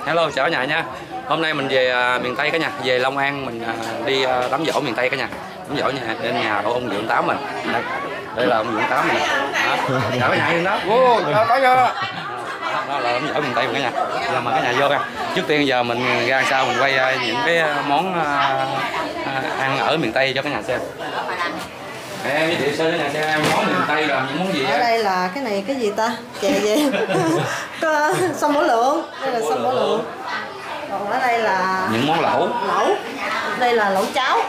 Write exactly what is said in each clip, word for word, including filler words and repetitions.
Hello, chào cả nhà nha. Hôm nay mình về uh, miền Tây cả nhà, về Long An mình uh, đi uh, đám giỗ miền Tây cả nhà. Đám giỗ nhà đến nhà của ông Dượng Tám mình. Đây, đây là ông Dượng Tám mình. Đó. Chào cả nhà yên đó. Wow, đó, đó, đó. Đó là đám giỗ miền Tây cả nhà. Giờ mời cả nhà vô nha. Trước tiên giờ mình ra sau mình quay uh, những cái món uh, uh, ăn ở miền Tây cho cả nhà xem. Em giới thiệu sơ cả nhà xem món miền Tây là những món gì ở đây là cái này cái gì ta, chè gì có sông Bổ Lượng, đây là sông Bổ Lượng. Còn ở đây là những món lẩu lẩu đây là lẩu cháo.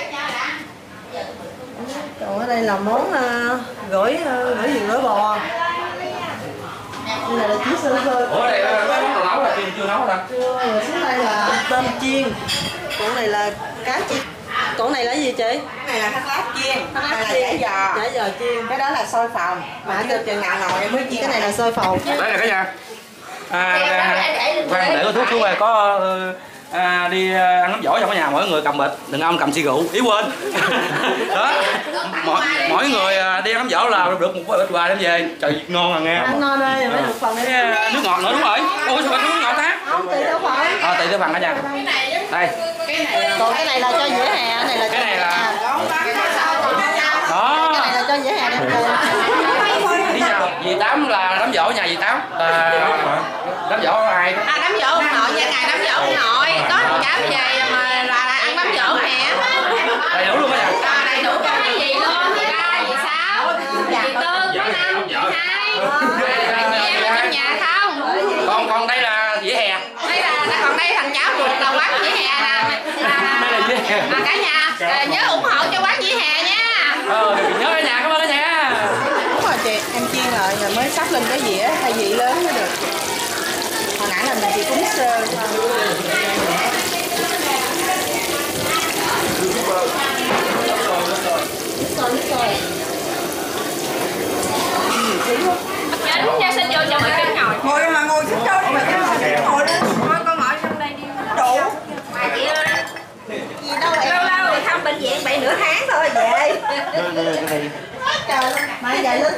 Còn ở đây là món uh, gỏi uh, gỏi gì gỏi bò. Đây là, là chiếc sơ sơ. Ủa đây là cái món lẩu là chưa chưa nấu ta? Chưa, rồi xuống đây là tôm chiên. Còn này là cá chiên. Còn này là gì chị? Cái này là thác lát chiên, thác này lát là chiên, chả giò, chả giò chiên. cái đó là xôi phồng. Mà chưa chừng nào nồi em mới chiên. Cái này là xôi phồng. Đây là cả nhà. À, khoan để có thuốc xuống đây có à, đi ăn đám giỗ cho cả nhà, mỗi người cầm bịch, đừng ông cầm xì rượu, ý quên. Đó, mỗi, mỗi người đi ăn đám giỗ là được một bịch quà đem về, trời ngon à nghe. Ăn non đây, mấy một phần đây. Nước ngọt nữa đúng rồi. Ôi sao nước ngọt ta? Không, tùy theo phần. À, tùy theo phần cả nhà. Đây. Còn cái này là cho dĩa hè, cái này là cho cái này là đó. Đó. Cái này là cho dĩa hè đem về. Đi sao? Dì Tám là đám giỗ nhà dì Tám. À, đám giỗ ai? À đám giỗ ông nội, nhà ngày đám giỗ ông nội, có thằng cháu về mà là ăn đám giỗ nè. Đầy đủ luôn cả nhà. Đầy đủ cho cái gì luôn, dì ba, dì sáu, dì tư, mấy năm, dì hai. Chị em ở trong nhà không? Còn còn đây là dĩa hè. Đây là còn đây thằng cháu ruột là quán dĩa hè nè. Đây là dĩa hè. Mà cả nhà nhớ ủng hộ cho quán dĩa hè nha. Ờ, nhớ cả nhà, cảm ơn cả nhà. Đúng rồi chị, em chiên rồi, rồi mới sắp lên cái dĩa thay vị lớn mới được. Hồi nãy là mình chỉ cúng sơ thôi. Dạ đúng nha, xin vô cho mọi người ngồi. Ngồi mà ngồi xuống đâu đi mà ngồi đi. Thôi con ngồi trong đây đi. Đủ. Mà chị ơi, Gì đâu em. lâu lâu rồi thăm bệnh viện bị nửa tháng thôi Về. Trời, mai dài lít.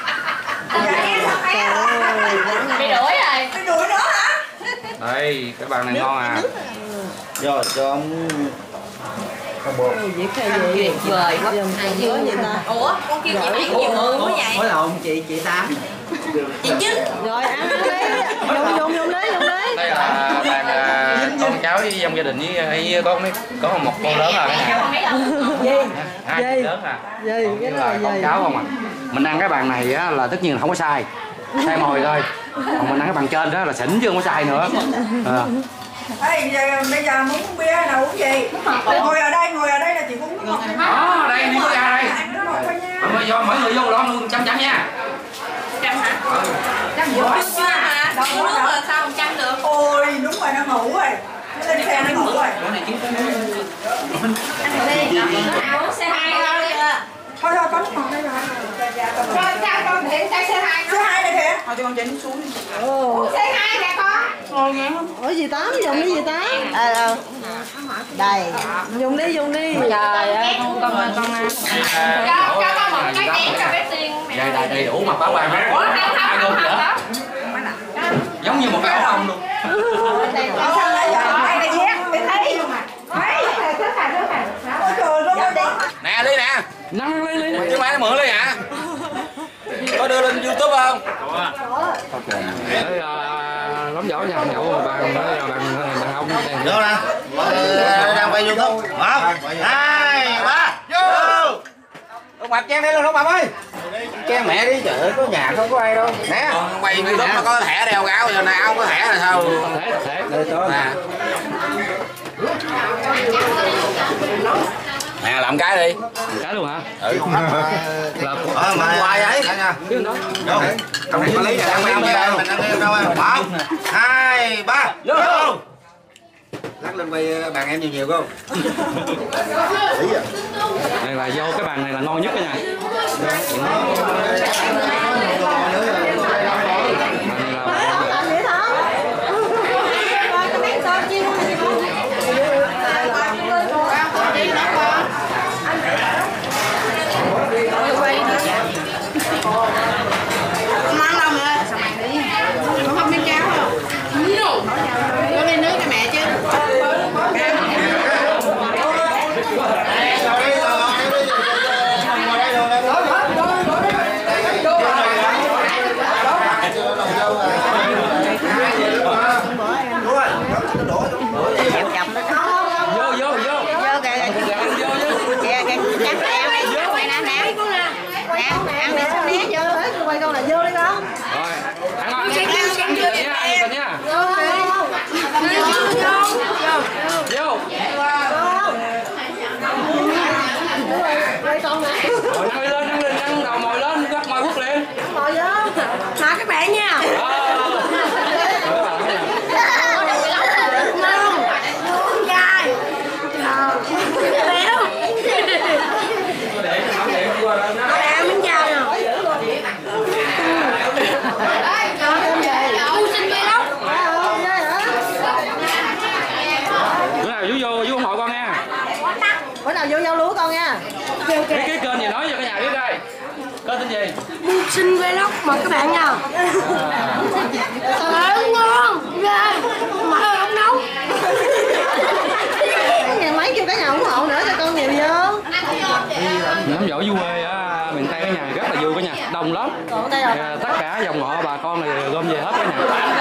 bị đuổi rồi. Bị đuổi nữa hả? Đây, cái bàn này ngon à. Rồi cho ông không bột. Dĩa cái gì? Tuyệt vời quá. Có gì ta? Ủa, con kêu chị biết nhiều người quá vậy? Hối lộn chị chị Tám. Chị Chính. Rồi ăn ăn đi. Dùng dùng dùng đi, dùng đi. Đây là bàn à, con cháu với trong gia đình với, với có mấy có một con lớn à cả nhà. Gì? Hai Gì? lớn à. Gì? Còn Cái là đó là con gì? cháu không à. Mình ăn cái bàn này á là tất nhiên là không có sai. Sai mồi thôi. Còn mình ăn cái bàn trên đó là xỉn chứ không có sai nữa. À. Ê, giờ, bây giờ muốn uống bia hay là uống gì? Ngồi ở đây, ngồi ở đây là chị uống nước ngọt. Đó, đây đi ra đây. Nước ngọt thôi nha. Mọi người vô, mỗi người vô lo luôn chăm chăm nha. Trăm hả? Trăm rưỡi Chưa mà, đâu có nước là sao một trăm được? Ôi, đúng rồi, nó ngủ rồi. Nó lên xe nó ngủ rồi. Anh đi, uống xe hai thôi. Thôi thôi, có nước ngọt đây rồi. Cho cha con để chạy xe hai. Xe hai này kìa. Thôi cho con chỉnh xuống. Ồ. Xe hai nè con. Ngồi nghe không? Ủa gì Tám, dùng đi gì Tám? Ờ ờ. Đây. Dùng đi, dùng đi. Trời ơi, con con con Cho cho con một cái đèn cho bé Tiên. Đây đầy, đầy đủ mặt báo bàn hết. Ai luôn vậy? Giống như một cái ổ ong luôn. Sao lại giờ đây này nhé, để thấy. Mấy, thứ này thứ này. Ôi trời ơi, nó Nè đi nè. Năng lên lên. Chứ mày nó mượn đi hả? Có đưa lên YouTube không? Ok. Đây là đám giỗ nha, nhậu bàn bàn đàn ông đây. Vô nè. Đang quay YouTube. Một, hai, ba. Vô. Ông Mập chen đi luôn ông Mập ơi. Chen mẹ đi, trời ơi có nhà không có ai đâu. Nè, quay YouTube mà có thẻ đeo gáo giờ nào không có thẻ là sao? Thẻ, thẻ. Đây có. Nè. Nè làm cái đi. Cái luôn hả? Ừ. Làm Ờ mà hoài vậy. Vô. Không có lý đang quay video mình đang đâu đâu. Một, hai, ba. Vô. Lắc lên quay bàn em nhiều nhiều không? Đây là vô cái bàn này là ngon nhất cả nhà. Không ăn đâu nữa. Không không miếng cháo không? Quay con nè. Rồi nâng lên, nâng lên, nâng đầu mồi lên, quất mồi quất liền. Mồi vô. Mà các bạn nha. Bữa nào vô giao lúa con nha. Cái, cái kênh gì nói cho cả nhà biết đây. Kênh tên gì? Xin vlog mời các bạn nha. Trời ơi ngon ghê. Mà không nấu. Nhà máy kêu cả nhà ủng hộ nữa cho con nhiều vô. Nắm dỗ vui quê á, miền Tây cả nhà rất là vui cả nhà, đông lắm. Còn đây là tất cả dòng họ bà con này gom về hết cả nhà.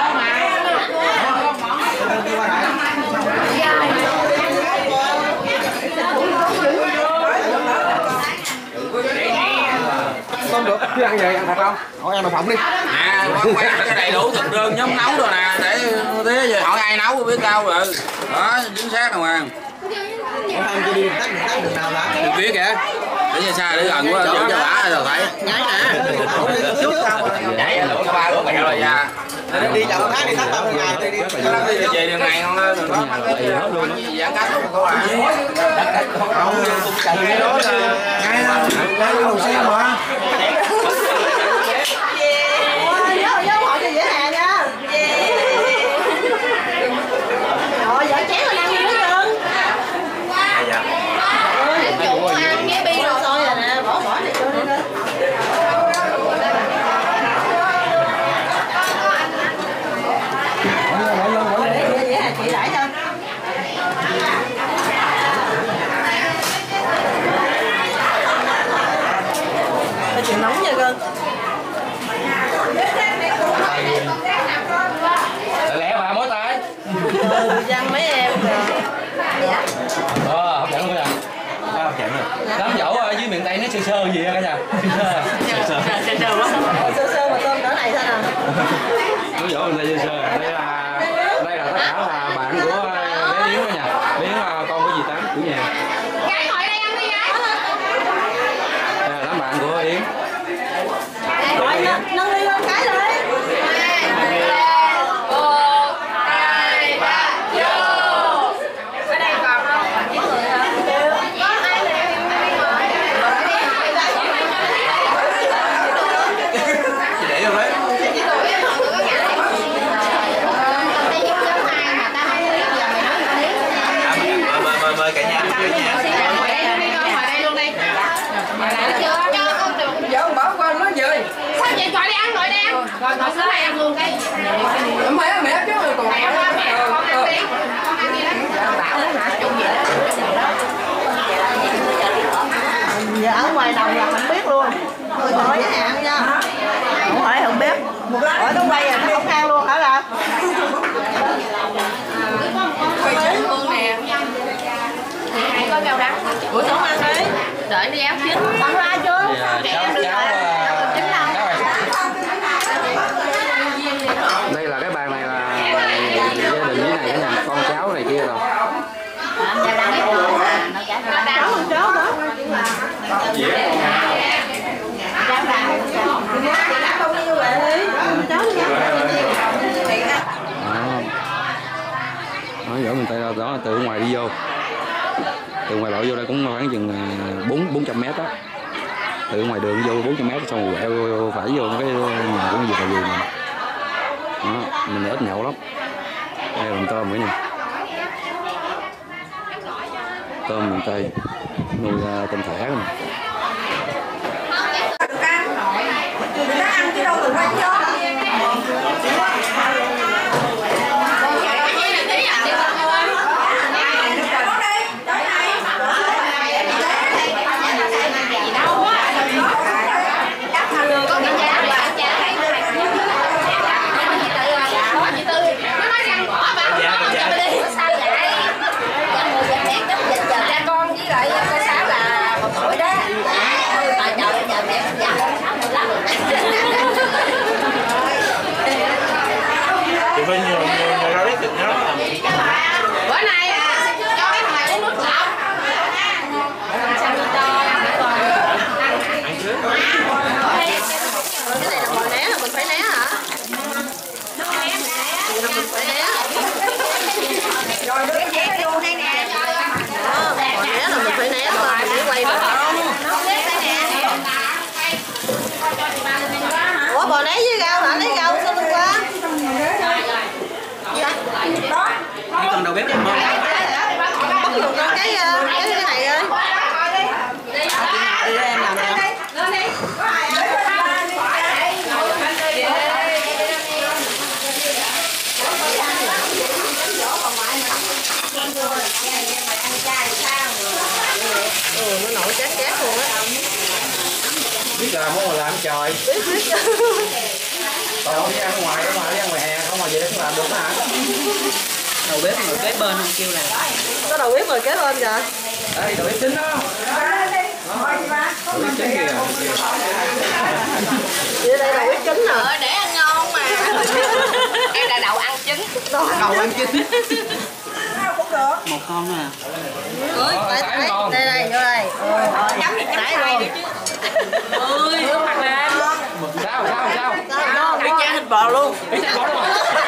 Không được, chứ ăn gì, ăn thật không? Hỏi ăn đậu phộng đi. À, quán quán cái đầy đủ thực đơn nhóm nấu rồi nè, để thế giờ hỏi ai nấu biết đâu rồi. Đó, chính xác rồi mà. Không ăn chưa đi, tắt tắt đường nào đã. Đừng biết kìa. Để cho xa, để gần quá, chỗ cho bả rồi thấy. Nhảy nè. Chút sao? Nhảy lụt cho ba lụt mẹ rồi ra. Đi chợ tháng đi tắt tao ngày đi đi. Đi về đường này không đó, đừng có hết luôn. Giãn cách không có à. Không, cái đó là ngay là ngay là hồ xe mà. Vô vô họ cho dễ hàng nha. Rồi vợ chén rồi ăn đi mấy cưng. Chủ ăn cái bi rồi. Rồi rồi nè, bỏ bỏ này vô đi nữa. Dễ hàng chị đãi cho. Cho chị nóng nha cưng. Lẹ bà mối tay. Dân mấy em rồi. Ờ, hấp dẫn luôn cả nhà. Hấp dẫn rồi. Đám dỗ ở dưới miền Tây nó sơ sơ gì cả nhà. Sơ sơ. Sơ sơ quá. Sơ sơ mà tôm cỡ này sao nào? Đám dỗ miền Tây sơ sơ. Đây là đây là tất cả là bạn của bé Yến cả nhà. Bé Yến là con của dì Tám chủ nhà. Gái ngồi đây ăn đi gái. Đây là đám bạn của Yến. Rồi nâng ly lên cái rồi. Mời cả nhà. Dạ bỏ qua nó về. Sao vậy gọi đi ăn nội đang. Rồi ngồi xuống đây ăn luôn cái. Mẹ mẹ chứ rồi còn. Mẹ qua mẹ con ăn đi. Con ăn đi đó. Bảo đó hả? Chung gì đó. Giờ ở ngoài đồng là không biết luôn. Tôi hỏi với hạn nha. Không hỏi không biết. Ở nó quay là nó không ăn luôn hả là? Quay trên phương nè. Hãy có rau đắng. Ủa sống ăn đi. Đợi đi áo chín. Tặng ra chưa? Cháu cháu đây là cái bàn này là gia đình dưới này cả nhà, con cháu này kia rồi. Cháu con cháu đó. Cháu bao nhiêu vậy đi? Cháu nói dỗ mình tay đó, đó từ ngoài đi vô, từ ngoài lộ vô đây cũng khoảng chừng bốn bốn trăm mét đó, từ ngoài đường vô bốn trăm mét xong rồi quẹo phải vô cái nhà của gì là gì mình đó, mình ít nhậu lắm. Đây là tôm cả nhà, tôm miền Tây nuôi tôm thẻ này. nó ăn chứ đâu được quay cho. biết là muốn làm trời. Biết biết. Còn không đi ăn ngoài, ở ngoài đi ăn ngoài hè không mà về không làm được hả? Đầu bếp ngồi kế bên không kêu là. Có đầu bếp ngồi kế bên vậy? Đây đầu bếp chính đó. Đầu bếp chính kìa. Vậy đây đầu bếp chính nè. Ờ, để ăn ngon mà. Em là đậu ăn trứng. Đầu ăn chín. Cũng được. Một con nè. Ơi, đây đây đây đây vô đây. Ờ, Chấm thì chấm đấy tay luôn. Ơi, hướng mặt lên. Sao sao sao? Ngon Cái chén thịt bò luôn. Cái sao bỏ luôn.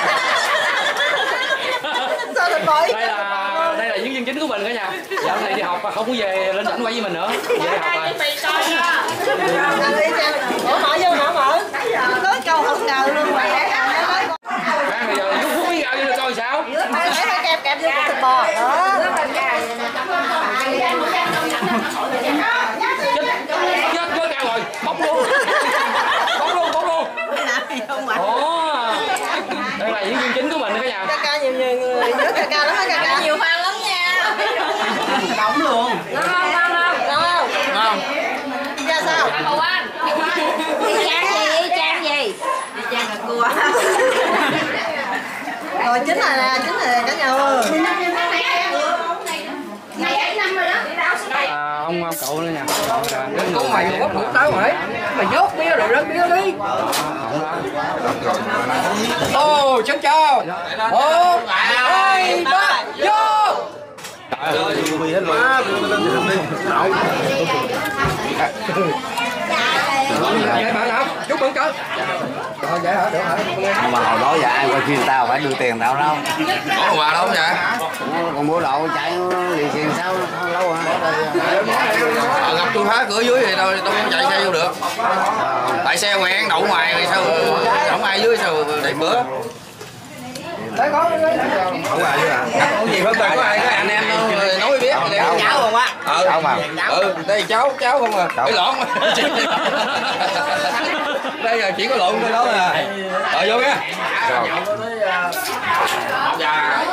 Sao thịt bò? Đây là đây là diễn viên chính của mình cả nhà. Dạo này đi học mà không có về lên rảnh quay với mình nữa. Về học rồi. Ủa mở vô hả mở? Nói câu không ngờ luôn mà. Đang bây giờ phút mới gạo cho coi sao? Phải phải kẹp kẹp vô con thịt bò. Đó. Chết chết cao rồi, bóc luôn. Bóc luôn, bóc luôn. Ồ. Đây là diễn viên chính của mình đó cả nhà. Ca ca nhiều nhiều người nhớ ca ca lắm á ca ca. Nhiều fan lắm nha. Đóng luôn. Ngon không? Ngon không? Ngon không? Ngon. Ra sao? Hầu Anh. Y chang gì? Y chang gì? Đi chang là cua. Rồi chính này nè, chính này cả nhà ơi. Này ấy năm rồi đó. À, ông cậu nữa nha. Con mày có mũi tao mày. Mày dốt bia rồi rớt bia đi. Ô, cháu chào. Một, hai, ba, vô. Vậy bạn nào? Chúc mừng cậu. Rồi vậy hả? Được hả? Nhưng mà hồi đó giờ ai qua phim tao phải đưa tiền tao đâu. Có quà đâu vậy? Còn mua lậu chạy lì xì sao lâu hả? Ờ, gặp tôi phá cửa dưới thì đâu tôi không chạy xe vô được. Tại xe ngoài ăn đậu ngoài thì sao không ai dưới sao đẩy cửa. Không ai chứ hả? Không gì hết có ai cái anh em nói biết Cháu cháu không á. Ừ, cháu mà. ừ, đây cháu cháu không à. Cái lộn. Đây là chỉ có lộn thôi đó à. Rồi vô nha. Rồi. Dạ.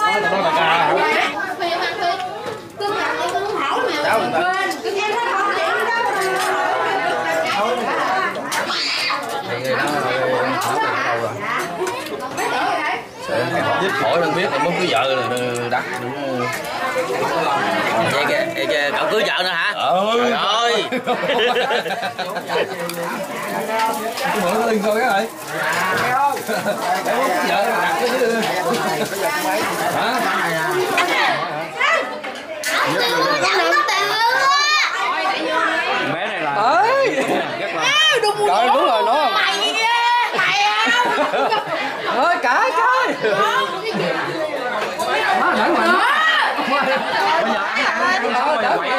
Hỏi không biết là muốn cưới vợ là đặt. Vậy kìa, kìa, cậu cưới vợ nữa hả? Ừ. Trời ơi. Tôi mượn lên coi cái rồi. Vợ đặt cái chứ. Hả? Bé này là Ơi. Trời đúng rồi nó. Mày á, mày á. Ơi cả trời. Má nãy mày. bây giờ ăn ăn ăn quậy quậy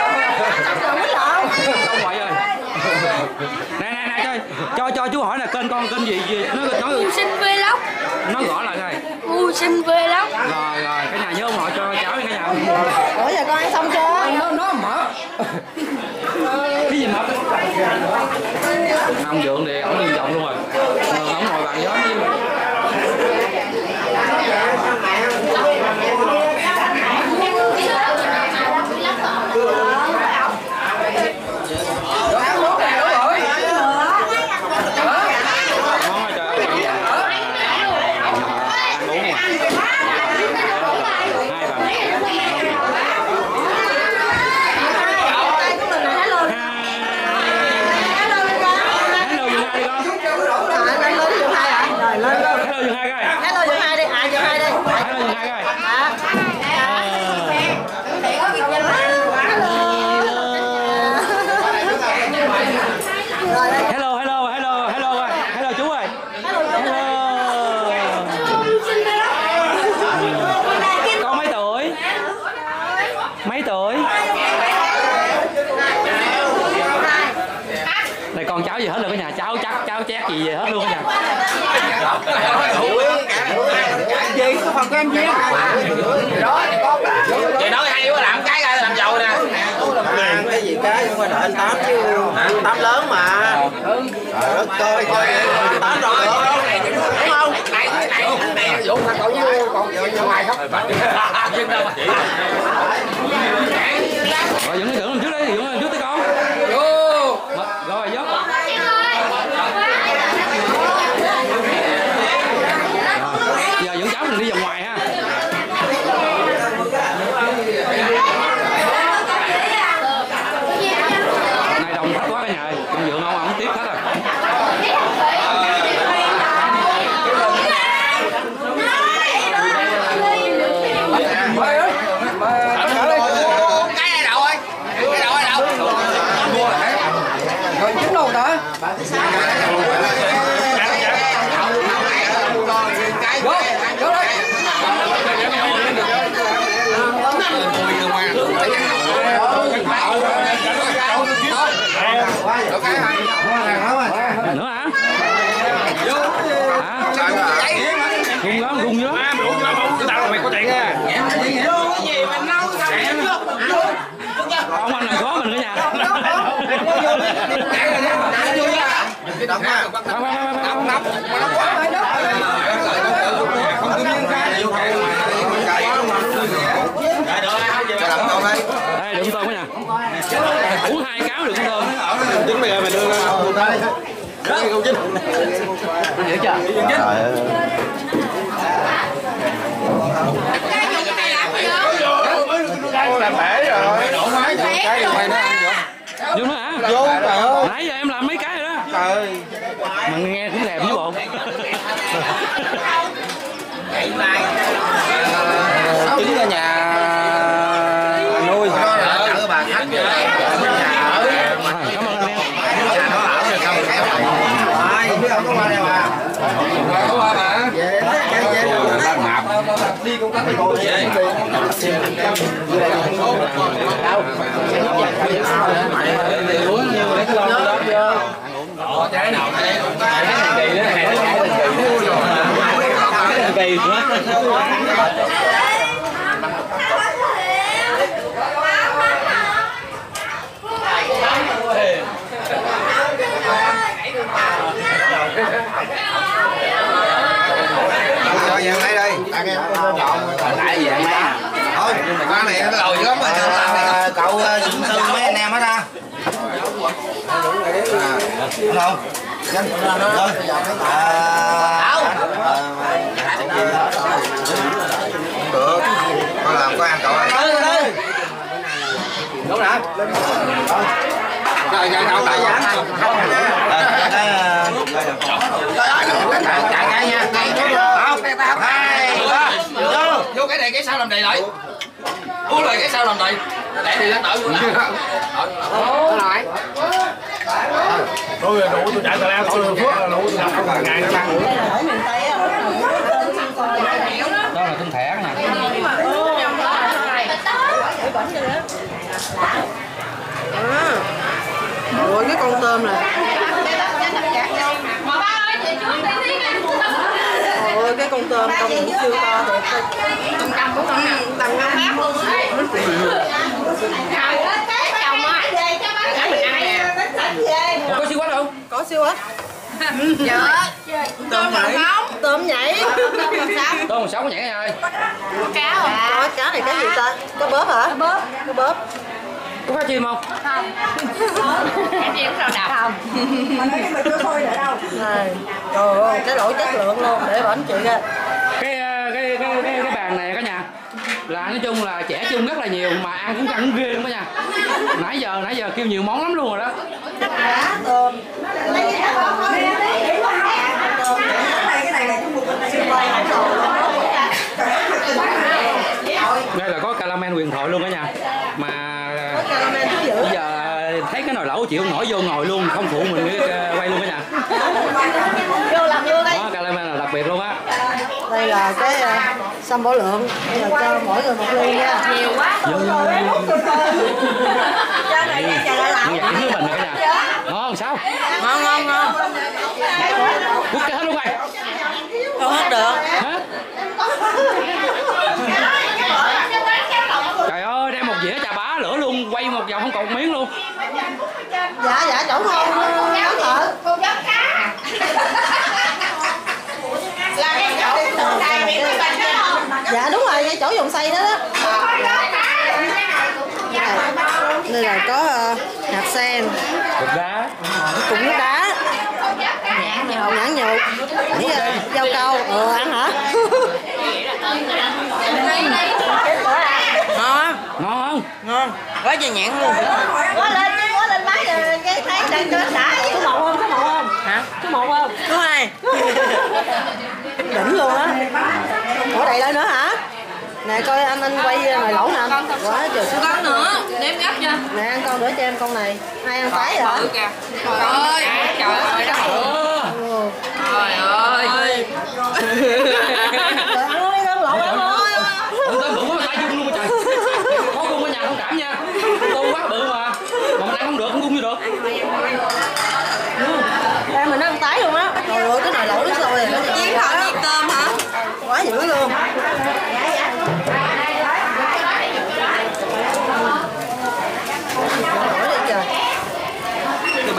không quậy rồi. Nè nè nè cho cho cho chú hỏi là kênh con kênh gì gì nó nói Ngu sinh vlog. nó rõ lại coi. Ngu sinh vlog. Rồi rồi cả nhà nhớ ủng hộ cho cháu nha cả nhà. Ủa giờ con ăn xong chưa? Nó nó mở. Cái gì mập? Ông Dượng thì ổng nghiêm trọng luôn rồi. Ổng ngồi bàn gió với gì hết rồi cả nhà, cháu chắc cháu chét gì về hết luôn cả nhà. Gì có phần của em Duyên. Chị nói hay quá làm cái ra làm giàu nè. Cái gì cái nhưng mà đợi anh Tám chứ. Anh Tám lớn mà. Trời đất ơi coi Tám đâu được. Đúng không? Này này này Dũng thằng cậu với còn vợ ngoài không? Duyên đâu mà chị. Rồi Dũng nói thử làm trước đi, Dũng làm trước tới con. Vô. Rồi dốt. nha. Vô cái gì mà nấu sao Ông anh làm khó mình nữa nha. Cái đóng á. Nóng nóng nóng quá. Không có miếng khai. Cho làm tôm đi. Đây đựng tôm nha. Uống hai cáo đựng tôm. Chính bây giờ mình đưa ra một tay. Đó câu chính. Hiểu chưa? Làm bể rồi. Đổ máy cái được mày nó ăn vô. Vô nữa hả? Vô trời ơi. Nãy giờ em làm mấy cái rồi đó. Trời ơi. Mình nghe cũng thèm chứ bộ. Trứng ở nhà nuôi. Chở bà khách nhà ở. Cảm ơn anh em. Nhà nó ở được không? Ai biết không có qua đây mà. Có qua mà. Đi công tác thì cô về. Uống nhiều để cái lon đó vô. Ồ trái nào đây cũng có cái này kỳ nữa này nó kỳ nữa. Cho về đây đi. Anh em lại về mấy. Thôi, con này nó lồi lắm rồi. Cậu dựng tư mấy anh em hết ra. Đúng không? Nhanh. Rồi. À. Được. Con làm có ăn cậu ơi. Đúng rồi. Rồi chạy cậu tại giảm. Chạy ngay nha. Một, hai, ba. Vô. Vô cái này cái sao làm đầy lại. Uống lại cái sao làm đầy. Để thì nó tự luôn. lại. Tôi đủ tôi chạy tà leo tôi phước là đủ tôi đập một ngày nó ăn nữa. Ở miền Tây á, Đó là tinh thẻ nè. ôi cái con tôm này. Ôi cái con tôm công cũng siêu to thiệt. Tầm cầm của con nào tầm năm mét luôn á. Chồng á. Để mình ăn nè. Ủa, có siêu quách không? Có siêu ít. Dạ. Tôm nhảy. Tôm nhảy. Tôm một sáu có nhảy nha ơi. Cá không? Có cá này cái gì ta? Cá bóp hả? Cá bóp. Cá bóp. Có cá chim không? Không. Cá chim sao đập không? Này. Trời ơi, cái lỗi chất lượng luôn để bển chị ra. Cái cái cái cái cái bàn này cả nhà. Là nói chung là trẻ chung rất là nhiều mà ăn cũng ăn ghê luôn đó nha. Nãy giờ nãy giờ kêu nhiều món lắm luôn rồi đó. Cá tôm. Đây là có caramel huyền thoại luôn đó nha. Mà bây giờ thấy cái nồi lẩu chịu không nổi vô ngồi luôn, không phụ mình quay luôn đó nha. Vô làm vô đây. Đó, caramel là đặc biệt luôn á. Đây là cái uh, sâm bổ lượng, bây giờ cho mỗi người một ly nha. Nhiều quá. Vô vô vô. Cho này nha, chờ lại làm. Như vậy với mình rồi cả nhà. Ngon sao? Ngon ngon ngon. Quất cái hết luôn mày. Không hết được. Hả? Trời ơi, đem một dĩa chà bá lửa luôn, quay một vòng không còn một miếng luôn. Dạ dạ chỗ không có thợ. Cô giáo cá. Là cái chỗ tượng đài bị cái bệnh đó không? Dạ đúng rồi, cái chỗ dùng xay đó đó. Đây là có uh, hạt sen, Cục đá. cục nước đá, nhãn nhục, nhãn nhục, với uh, rau câu. Ừ ăn hả? Ngon, Ngon không? ngon, quá trời nhãn luôn. Quá lên, quá lên máy rồi cái thấy đang cho đã. Có một không? Có một không? Hả? Có một không? Có hai. Đỉnh luôn á. Ủa đầy lên nữa hả? Nè coi anh anh quay nồi lẩu nè anh. Quá trời sức. Con nữa, nếm gấp cho. Nè ăn con nữa cho em con này. Hai ăn tái hả? Bự kìa. Trời ơi, trời ơi đó. Ừ. Trời ơi. Trời ăn luôn đi ăn lẩu ăn thôi. Ủa tới bự quá mà tay dung luôn mà trời. Có gung ở nhà không cảm nha. Tô quá bự mà. Mà mình ăn không được, không gung như được. Em mình nó ăn tái luôn á. Trời ơi cái nồi lẩu nước sôi này nó chiến hả? Chiên tôm hả? Quá dữ luôn.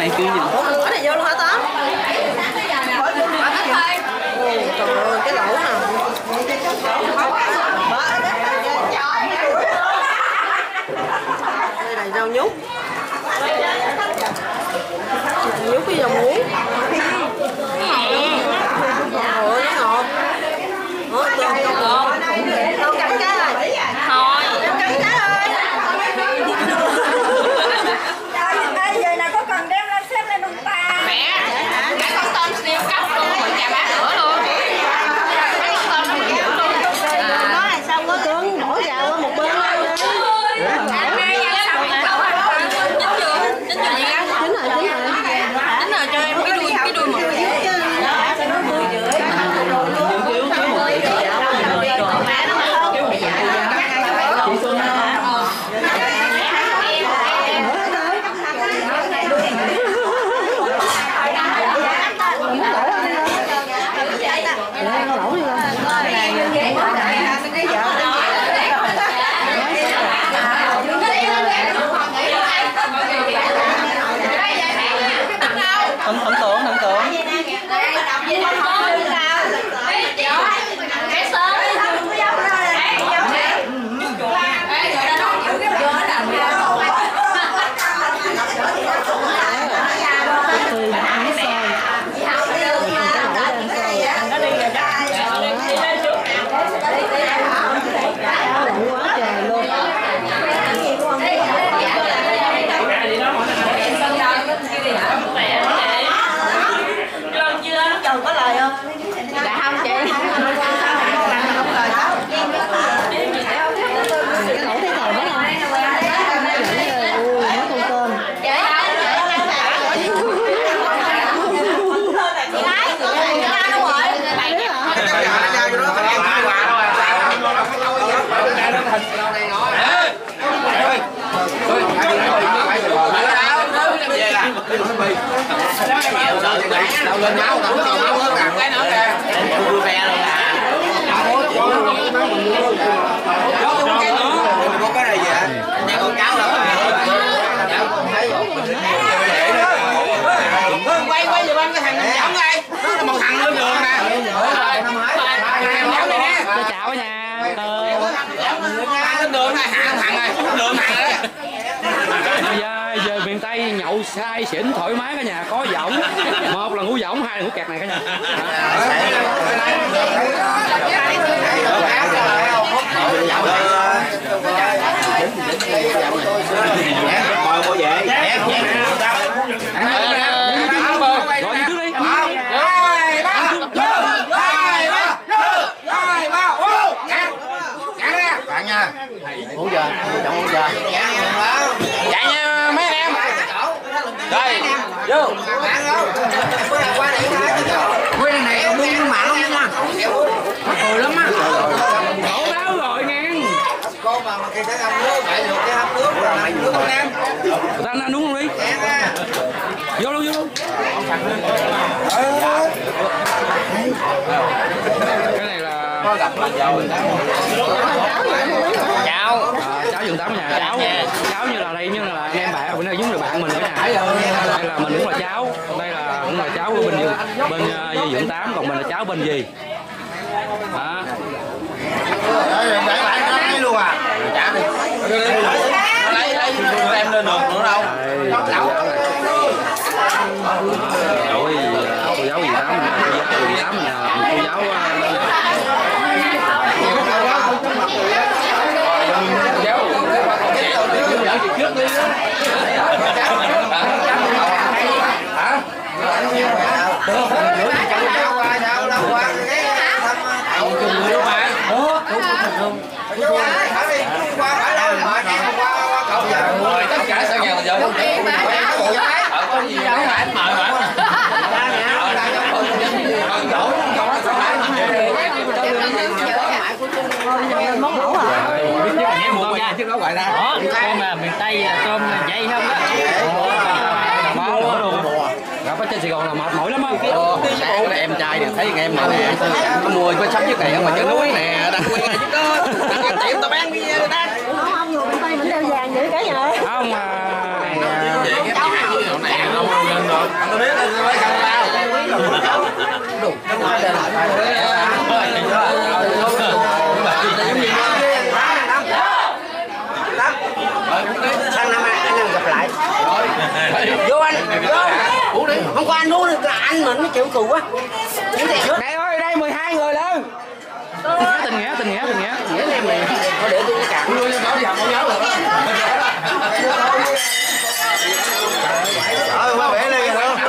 này cứ nhìn. Ủa mình bỏ này vô luôn hả Tám? Bỏ vô đi. Trời ơi cái lẩu nè. Đây là rau nhút. Nhút cái dầu muối. Ủa nó ngọt. Ủa tôm tôm ngọt. Tôm cắn cá rồi. Thôi. Tôm cắn cá rồi. Bây giờ là có cần đem lên xếp lên không ta? Mẹ, mẹ con tôm siêu cấp luôn, mình chà bá nữa luôn. Mấy con tôm nó mình giữ luôn. Nó là xong có cứng đổ vào qua một bên luôn. Ăn ngay nha, xong rồi cậu ăn. Chín chưa? Chín chưa gì ăn? Chín rồi, chín rồi. Chín rồi cho em cái đuôi, cái đuôi một. Ấn ấn tượng, ấn tượng. Có lời không? Dạ không chị. Cái lẩu thấy giàu quá không? Ui, nó tôm tôm. Đâu lên máu, đâu có máu hết à. Cái nữa kìa. Vui vẻ luôn à. Có cái nữa. Có cái này vậy? Nhà con cháu đâu rồi. Quay quay giùm anh cái thằng giống đây. Nó là một thằng lên đường nè. Thằng giống này nè. Cho chào ở nhà. Lên đường này hạ thằng này, đường thằng này. Bây giờ, giờ miền Tây nhậu sai xỉn thoải mái cả nhà, có võng, một là ngũ võng, hai là ngũ kẹt này cả nhà. Mời cô về. Gọi gì trước đi. Hai ba, hai ba, hai ba, ô, cạn, cạn ra, cạn nha. Uống giờ, chọn uống giờ. Chạy nha mấy anh em. Đây, vô. Quên này còn buông nước mặn luôn nha. Mắc cười lắm á. Đổ báo rồi ngang. Con mà mà kia sẽ ngâm nước, phải được cái hấp nước rồi mày nước anh em. Người ta ăn uống luôn đi. Vô luôn, vô luôn. Cái này là Có gặp là giàu. cháo. À, cháo vườn tám nhà. Cháo. Cháo như là đây như là anh em bạn, bên đây giống như bạn mình cả nhà. Đây là mình cũng là cháo. Đây là cũng là cháo của bên vườn bên uh, vườn tám, còn mình là cháo bên gì? Đó. Để bạn lấy luôn à. Trả đi. Lấy lấy em lên được nữa đâu. Ôi, cô giáo gì tám mình, cô giáo gì tám mình, cô giáo trước đi đó. Hả? Rồi tất cả sao nhà giờ không thể có gì đâu mà anh mời mà Món lẩu à? Biết chứ anh em một nha chứ nó gọi ra. Đó, tôm là miền Tây tôm dây không đó. báo nữa luôn. Gặp ở trên Sài Gòn là mệt mỏi lắm á. Sáng em trai thì thấy em mà nè, nó mua có sắm với tiền mà trên núi nè, đặt nguyên này chứ có, đặt tiệm tao bán đi người ta. Không, người bên Tây mình đeo vàng vậy cả nhà. Không mà Về cái hàng này lâu lên Sang năm anh em gặp lại. Vô anh, vô. Uống đi. Không có anh uống được là anh mình nó chịu cù quá. Đây ơi, đây mười hai người lên. Tình nghĩa, tình nghĩa, tình nghĩa. Nghĩa này mày thôi để tôi cạn luôn cho nó đi học không nhớ được. Trời ơi, quá bể lên rồi đó.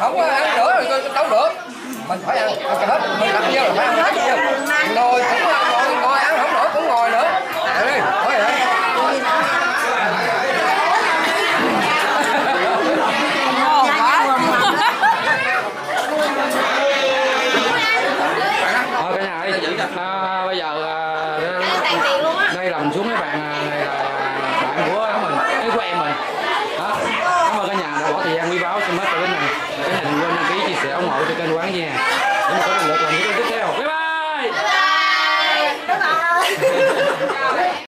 không có ăn nữa rồi đâu được. Mình phải ăn, ăn cho hết, mình đặt vô là phải ăn hết nhiều. Ngồi cũng ngồi, ngồi ăn không nổi cũng ngồi nữa. Đi, thôi vậy. Thôi cả nhà ơi, à, bây giờ à, đây là mình xuống mấy bạn này là bạn của mình, cái của em mình. Đó. Cảm ơn cả nhà đã bỏ thời gian quý báu xem hết clip này. Cả nhà đừng quên đăng ký, chia sẻ, ủng hộ cho kênh Quán nha. Để mình có động lực làm những video tiếp theo. Bye bye. Bye bye.